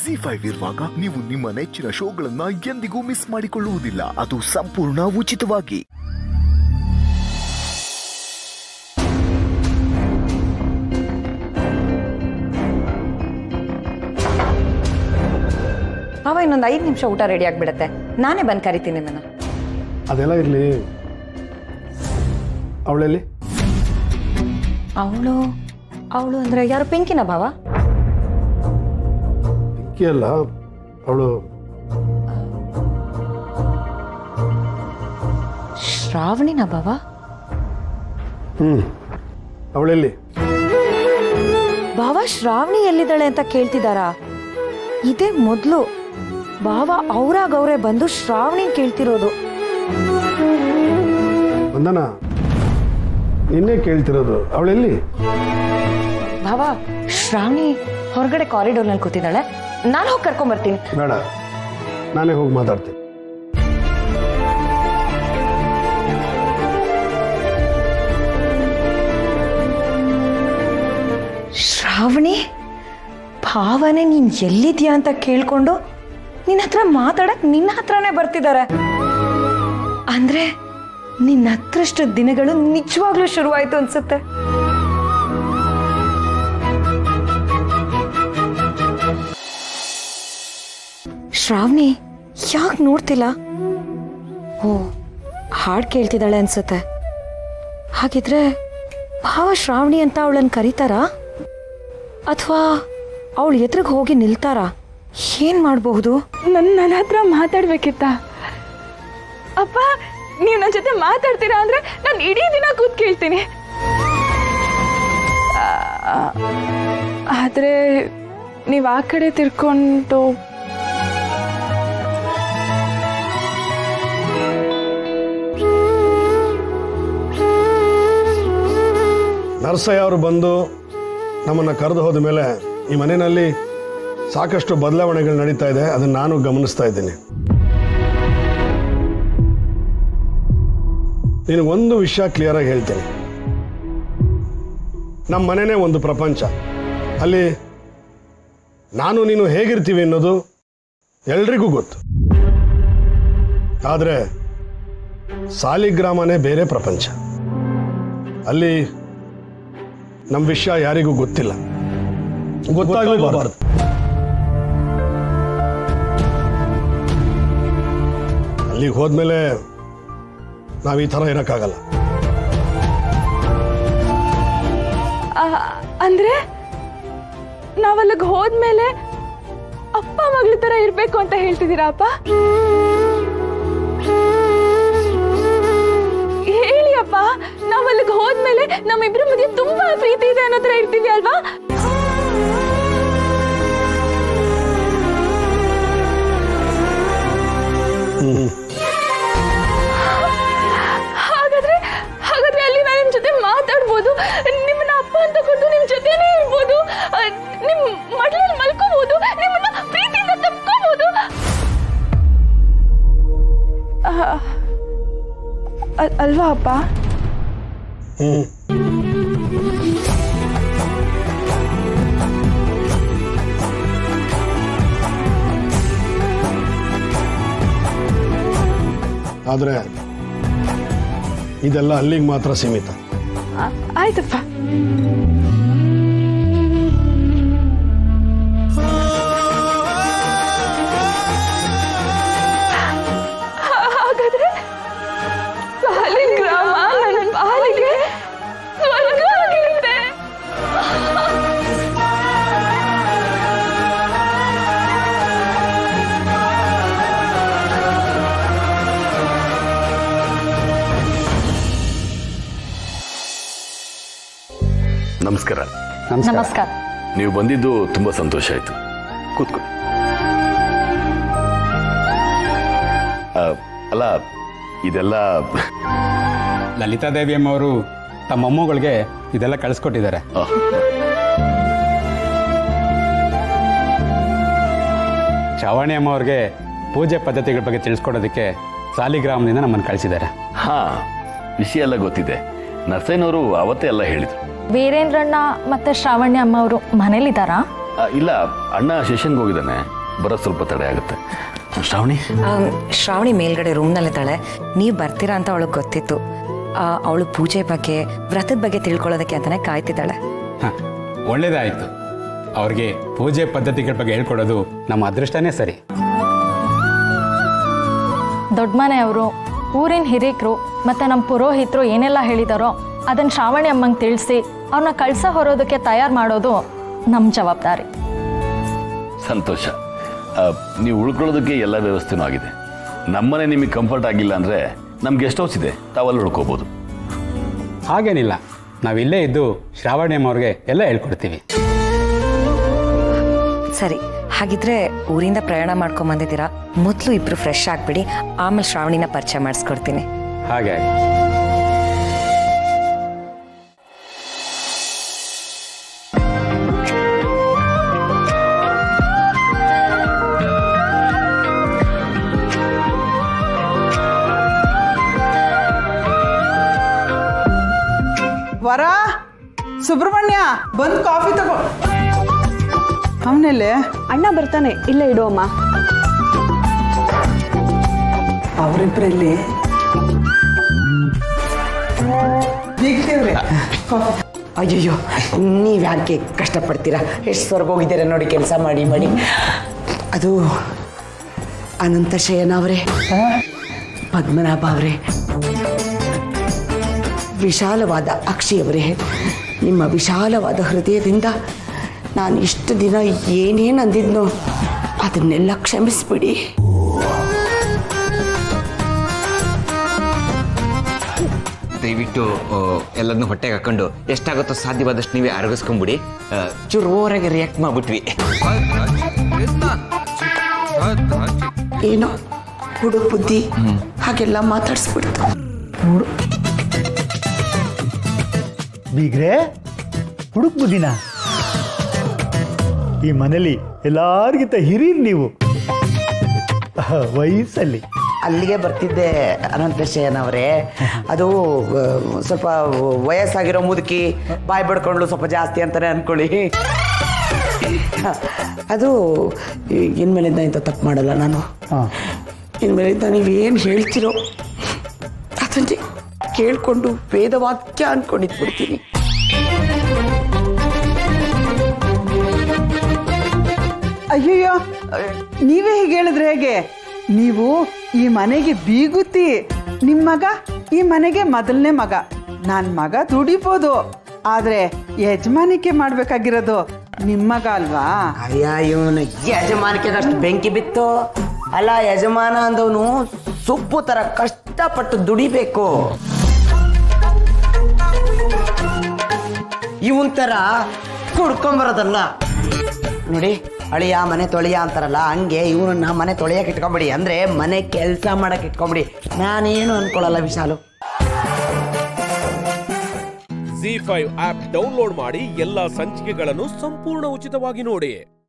ZEE5 ಇರುವಾಗ ನೀವು ನಿಮ್ಮ ನೆಚ್ಚಿನ ಶೋಗಳನ್ನ ಎಂದಿಗೂ ಮಿಸ್ ಮಾಡಿಕೊಳ್ಳುವುದಿಲ್ಲ. ಅದು ಸಂಪೂರ್ಣ ಉಚಿತವಾಗಿ. ಅವ ಇನ್ನೊಂದು 5 ನಿಮಿಷ ಊಟ ರೆಡಿ ಆಗ್ಬಿಡತ್ತೆ. ನಾನೇ ಬಂದು ಕರಿತೀನಿ ನಿಮ್ಮನ್ನ. ಅದೆಲ್ಲ ಇರಲಿ, ಅವಳಲ್ಲಿ? ಅವಳು ಅಂದ್ರೆ ಯಾರು? ಪಿಂಕಿನ ಭಾವ? ಪಿಂಕಿ ಅಲ್ಲ, ಅವಳು ಶ್ರಾವಣಿನ ಭಾವ? ಅವಳಲ್ಲಿ? ಭಾವ ಶ್ರಾವಣಿ ಎಲ್ಲಿದ್ದಾಳೆ ಅಂತ ಕೇಳ್ತಿದಾರಾ? ಇದೇ ಮೊದಲು ಭಾವ ಅವರೇ ಬಂದು ಶ್ರಾವಣಿ ಕೇಳ್ತಿರೋದು. ವಂದನ, ನಿನ್ನೆ ಕೇಳ್ತಿರೋದು. ಅವಳೆಲ್ಲಿ? ಭಾವ, ಶ್ರಾವಣಿ ಹೊರಗಡೆ ಕಾರಿಡೋರ್ನಲ್ಲಿ ಕೂತಿದ್ದಾಳೆ. ನಾನು ಹೋಗಿ ಕರ್ಕೊಂಡ್ಬರ್ತೀನಿ. ಬೇಡ, ನಾನೇ ಹೋಗಿ ಮಾತಾಡ್ತೀನಿ. ಶ್ರಾವಣಿ, ಭಾವನೆ ನೀನ್ ಎಲ್ಲಿದ್ಯಾ ಅಂತ ಕೇಳ್ಕೊಂಡು ನಿನ್ನ ಹತ್ರ ಮಾತಾಡಕ್ ನಿನ್ನ ಹತ್ರನೇ ಬರ್ತಿದ್ದಾರೆ. ಅಂದ್ರೆ ನಿನ್ನ ಹತ್ರಷ್ಟು ದಿನಗಳು ನಿಜವಾಗ್ಲೂ ಶುರುವಾಯ್ತು ಅನ್ಸುತ್ತೆ. ಶ್ರಾವಣಿ ಯಾಕೆ ನೋಡ್ತಿಲ್ಲ? ಓ, ಹಾಡ್ ಕೇಳ್ತಿದ್ದಾಳೆ ಅನ್ಸುತ್ತೆ. ಹಾಗಿದ್ರೆ ಭಾವ ಶ್ರಾವಣಿ ಅಂತ ಅವಳನ್ನ ಕರೀತಾರಾ? ಅಥವಾ ಅವಳು ಎದುರಿಗೆ ಹೋಗಿ ನಿಲ್ತಾರಾ? ಏನ್ ಮಾಡಬಹುದು? ನನ್ನ ಹತ್ರ ಮಾತಾಡ್ಬೇಕಿತ್ತ? ಅಪ್ಪ, ನೀವು ನನ್ನ ಜೊತೆ ಮಾತಾಡ್ತೀರಾ ಅಂದ್ರೆ ನಾನು ಇಡೀ ದಿನ ಕೂತ್ ಕೇಳ್ತೀನಿ. ಆದ್ರೆ ನೀವು ಆ ಕಡೆ ತಿರ್ಕೊಂಡು ನರಸಯ್ಯ ಅವರು ಬಂದು ನಮ್ಮನ್ನು ಕರೆದು ಹೋದ ಮೇಲೆ ಈ ಮನೆಯಲ್ಲಿ ಸಾಕಷ್ಟು ಬದಲಾವಣೆಗಳು ನಡೀತಾ ಇದೆ. ಅದನ್ನು ನಾನು ಗಮನಿಸ್ತಾ ಇದ್ದೀನಿ. ನಿನಗೊಂದು ವಿಷಯ ಕ್ಲಿಯರ್ ಆಗಿ ಹೇಳ್ತೀನಿ. ನಮ್ಮ ಮನೆನೇ ಒಂದು ಪ್ರಪಂಚ. ಅಲ್ಲಿ ನಾನು ನೀನು ಹೇಗಿರ್ತೀವಿ ಅನ್ನೋದು ಎಲ್ರಿಗೂ ಗೊತ್ತು. ಆದರೆ ಸಾಲಿಗ್ರಾಮನೇ ಬೇರೆ ಪ್ರಪಂಚ. ಅಲ್ಲಿ ನಮ್ಮ ವಿಷಯ ಯಾರಿಗೂ ಗೊತ್ತಿಲ್ಲ, ಗೊತ್ತಾಗಲೇಬಾರದು. ಅಲ್ಲಿಗೆ ಹೋದ್ಮೇಲೆ ನಾವು ಈ ಥರ ಇರೋಕ್ಕಾಗಲ್ಲ. ಅಂದ್ರೆ ನಾವಲ್ಲಿಗೆ ಹೋದ್ಮೇಲೆ ಅಪ್ಪ ಮಗಳ ತರ ಇರ್ಬೇಕು ಅಂತ ಹೇಳ್ತಿದ್ದೀರಾ ಅಪ್ಪ? ಹೇಳಿ ಅಪ್ಪ, ನಾವಲ್ಲಿಗೆ ಹೋದ್ಮೇಲೆ ನಮ್ಮಿಬ್ರ ಮಧ್ಯೆ ತುಂಬಾ ಪ್ರೀತಿ ಇದೆ ಅನ್ನೋ ತರ ಇರ್ತೀವಿ ಅಲ್ವಾ? ಹಾಗಾದ್ರೆ ಅಲ್ಲಿ ನಾನು ನಿಮ್ ಜೊತೆ ಮಾತಾಡ್ಬೋದು, ನಿಮ್ಮನ್ನ ಅಪ್ಪ ಅಂತ ಕೊಟ್ಟು ನಿಮ್ ಜೊತೆನೇ ಇರ್ಬೋದು, ನಿಮ್ ಮಡ್ಲಲ್ಲಿ ಮಲ್ಕೋಬಹುದು, ನಿಮ್ಮನ್ನ ಪ್ರೀತಿಯಿಂದ ತಪ್ಕೋಬಹುದು ಅಲ್ವಾ ಅಪ್ಪ? ಆದ್ರೆ ಇದೆಲ್ಲ ಅಲ್ಲಿಗೆ ಮಾತ್ರ ಸೀಮಿತ. ಆಯ್ತಪ್ಪ. ಹಾಗಾದ್ರೆ ಸಾಲಿಗ್ರಾಮ ನನ್ನ ಪಾಲಿಗೆ ಸ್ವರ್ಗ ಆಗಿರುತ್ತೆ. ನಮಸ್ಕಾರ. ನಮಸ್ಕಾರ. ನೀವು ಬಂದಿದ್ದು ತುಂಬಾ ಸಂತೋಷ ಆಯ್ತು. ಕೂತ್ಕೊಳ್ಳಿ. ಅಲ್ಲ, ಇದೆಲ್ಲ ಲಲಿತಾದೇವಿ ಅಮ್ಮವರು ತಮ್ಮ ಮೊಮ್ಮಗಳಿಗೆ ಇದೆಲ್ಲ ಕಳಿಸ್ಕೊಟ್ಟಿದ್ದಾರೆ. ಶ್ರಾವಣಿ ಅಮ್ಮವ್ರಿಗೆ ಪೂಜೆ ಪದ್ಧತಿಗಳ ಬಗ್ಗೆ ತಿಳಿಸ್ಕೊಡೋದಕ್ಕೆ ಸಾಲಿಗ್ರಾಮದಿಂದ ನಮ್ಮನ್ನು ಕಳಿಸಿದ್ದಾರೆ. ಹಾ, ವಿಷಯ ಎಲ್ಲ ಗೊತ್ತಿದೆ. ನರಸಯ್ಯನವರು ಅವತ್ತೇ ಎಲ್ಲ ಹೇಳಿದ್ರು. ವೀರೇಂದ್ರಣ್ಣ ಮತ್ತೆ ಶ್ರಾವಣ್ಯ ಅಮ್ಮ ಅವರು ಮನೇಲಿದ್ದಾರಾ? ಇಲ್ಲ, ಅಣ್ಣ ಸೆಷನ್ಗೆ ಹೋಗಿದ್ದಾನೆ, ಬರೋದು ಸ್ವಲ್ಪ ತಡೆ ಆಗುತ್ತೆ. ಶ್ರಾವಣಿ ಶ್ರಾವಣಿ ಮೇಲ್ಗಡೆ ರೂಮ್ನಲ್ಲಿದ್ದಾಳೆ. ನೀವು ಬರ್ತೀರಾ ಅಂತ ಅವಳಿಗೆ ಗೊತ್ತಿತ್ತು. ಅವಳು ಪೂಜೆ ಬಗ್ಗೆ ವ್ರತದ ಬಗ್ಗೆ ತಿಳ್ಕೊಳ್ಳೋದಕ್ಕೆ ಅಂತಾನೆ ಕಾಯ್ತಿದ್ದಾಳೆ. ಹಾಂ, ಒಳ್ಳೇದಾಯಿತು. ಅವ್ರಿಗೆ ಪೂಜೆ ಪದ್ಧತಿಗಳ ಬಗ್ಗೆ ಹೇಳ್ಕೊಡೋದು ನಮ್ಮ ಅದೃಷ್ಟನೇ ಸರಿ. ದೊಡ್ಡ ಮನೆಯವರು, ಊರಿನ ಹಿರಿಕರು ಮತ್ತು ನಮ್ಮ ಪುರೋಹಿತರು ಏನೆಲ್ಲ ಹೇಳಿದಾರೋ ಅದನ್ನು ಶ್ರಾವಣಿ ಅಮ್ಮಂಗೆ ತಿಳಿಸಿ ಅವ್ರನ್ನ ಕಳ್ಸ ಹೊರೋದಕ್ಕೆ ತಯಾರು ಮಾಡೋದು ನಮ್ಮ ಜವಾಬ್ದಾರಿ. ಸಂತೋಷ. ನೀವು ಉಳ್ಕೊಳ್ಳೋದಕ್ಕೆ ಎಲ್ಲ ವ್ಯವಸ್ಥೆನೂ ಆಗಿದೆ. ನಮ್ಮನೆ ನಿಮಗೆ ಕಂಫರ್ಟ್ ಆಗಿಲ್ಲ ಅಂದರೆ ನಮ್ಮ ಗೆಸ್ಟ್ ಹೌಸ್ ಇದೆ, ತಾವಲ್ಲಿ ಉಳ್ಕೋಬೋದು. ಹಾಗೇನಿಲ್ಲ, ನಾವಿಲ್ಲೇ ಇದ್ದು ಶ್ರಾವಣಿ ಅಮ್ಮವ್ರಿಗೆ ಎಲ್ಲ ಹೇಳ್ಕೊಡ್ತೀವಿ. ಸರಿ, ಹಾಗಿದ್ರೆ ಊರಿಂದ ಪ್ರಯಾಣ ಮಾಡ್ಕೊಂಬಂದಿದ್ದೀರಾ, ಮೊದಲು ಇಬ್ರು ಫ್ರೆಶ್ ಆಗಿಬಿಡಿ, ಆಮೇಲೆ ಶ್ರಾವಣಿನ ಪರಿಚಯ ಮಾಡಿಸ್ಕೊಡ್ತೀನಿ. ಹಾಗೆ ವರ, ಸುಬ್ರಹ್ಮಣ್ಯ ಬಂದು ಕಾಫಿ ತಗೋ. ಅವನೆಲ್ಲೇ? ಅಣ್ಣ ಬರ್ತಾನೆ, ಇಲ್ಲೇ ಇಡು ಅಮ್ಮ. ಅವರಿಬ್ಬರಲ್ಲಿ ಅಯ್ಯಯ್ಯೋ, ನೀವು ಯಾಕೆ ಕಷ್ಟಪಡ್ತೀರಾ? ಎಷ್ಟು ಸ್ವರ್ಗೋಗಿದ್ದೀರಾ ನೋಡಿ, ಕೆಲಸ ಮಾಡಿ ಮಾಡಿ. ಅದು ಅನಂತ ಶಯನ ಅವರೇ, ಪದ್ಮನಾಭ ಅವರೇ, ವಿಶಾಲವಾದ ಅಕ್ಷಿಯವರೇ, ನಿಮ್ಮ ವಿಶಾಲವಾದ ಹೃದಯದಿಂದ ನಾನು ಇಷ್ಟು ದಿನ ಏನೇನು ಅಂದಿದ್ನೋ ಅದನ್ನೆಲ್ಲ ಕ್ಷಮಿಸ್ಬಿಡಿ. ದಯವಿಟ್ಟು ಎಲ್ಲದನ್ನೂ ಹೊಟ್ಟೆಗೆ ಹಾಕೊಂಡು ಎಷ್ಟಾಗುತ್ತೋ ಸಾಧ್ಯವಾದಷ್ಟು ನೀವೇ ಅರಗಿಸ್ಕೊಂಬಿಡಿ. ಚುರುವರೆಗೆ ರಿಯಾಕ್ಟ್ ಮಾಡ್ಬಿಟ್ವಿ. ಏನೋ ಹುಡುಗ ಬುದ್ಧಿ ಹಾಗೆಲ್ಲ ಮಾತಾಡಿಸ್ಬಿಡ್ತು. ಬೀಗ್ರೆ, ಹುಡುಕ್ ಬುದ್ಧಿನ ಈ ಮನೇಲಿ ಎಲ್ಲಾರ್ಗಿಂತ ಹಿರಿಯರು ನೀವು ವಯಸ್ಸಲ್ಲಿ. ಅಲ್ಲಿಗೆ ಬರ್ತಿದ್ದೆ ಅನಂತಶಯನ ಅವರೇ. ಅದು ಸ್ವಲ್ಪ ವಯಸ್ಸಾಗಿರೋ ಮುದುಕಿ, ಬಾಯಿ ಬಡ್ಕೊಂಡ್ಲು ಸ್ವಲ್ಪ ಜಾಸ್ತಿ ಅಂತಾನೆ ಅನ್ಕೊಳ್ಳಿ. ಅದು ಇನ್ಮೇಲಿಂದ ಇಂಥ ತಪ್ಪು ಮಾಡಲ್ಲ ನಾನು. ಇನ್ಮೇಲಿಂದ ನೀವೇನು ಹೇಳ್ತಿರೋ ಅದನ್ನೇ ಕೇಳಿಕೊಂಡು ವೇದವಾಕ್ಯ ಅನ್ಕೊಂಡಿದ್ಬಿಡ್ತೀನಿ. ಅಯ್ಯಯ್ಯೋ, ನೀವೇ ಹೀಗೆ ಹೇಳಿದ್ರೆ ಹೇಗೆ? ನೀವು ಈ ಮನೆಗೆ ಬೀಗುತ್ತಿ, ನಿಮ್ಮ ಮಗ ಈ ಮನೆಗೆ ಮೊದಲನೇ ಮಗ. ನನ್ನ ಮಗ ದುಡಿಬೋದು, ಆದ್ರೆ ಯಜಮಾನಿಕೆ ಮಾಡ್ಬೇಕಾಗಿರೋದು ನಿಮ್ಮ ಮಗ ಅಲ್ವಾ? ಅಯ್ಯ, ಇವನು ಯಜಮಾನಿಕೆ ಅಷ್ಟು ಬೆಂಕಿ ಬಿತ್ತು ಅಲ್ಲ. ಯಜಮಾನ ಅಂದವನು ಸೊಪ್ಪು ತರ ಕಷ್ಟಪಟ್ಟು ದುಡಿಬೇಕು. ಇವನ್ ತರ ಕುಡ್ಕೊಂಬರೋದಲ್ಲ ನೋಡಿ. ಅಳಿಯ ಮನೆ ತೊಳೆಯ ಅಂತಾರಲ್ಲ, ಹಂಗೆ ಇವನನ್ನ ಮನೆ ತೊಳೆಯಕ್ಕೆ ಇಟ್ಕೊಂಬಿಡಿ, ಅಂದ್ರೆ ಮನೆ ಕೆಲಸ ಮಾಡಕ್ಕೆ ಇಟ್ಕೊಂಬಿಡಿ. ನಾನೇನು ಅನ್ಕೊಳ್ಳಲ್ಲ ವಿಶಾಲು. ZEE5 ಆಪ್ ಡೌನ್ಲೋಡ್ ಮಾಡಿ ಎಲ್ಲಾ ಸಂಚಿಕೆಗಳನ್ನು ಸಂಪೂರ್ಣ ಉಚಿತವಾಗಿ ನೋಡಿ.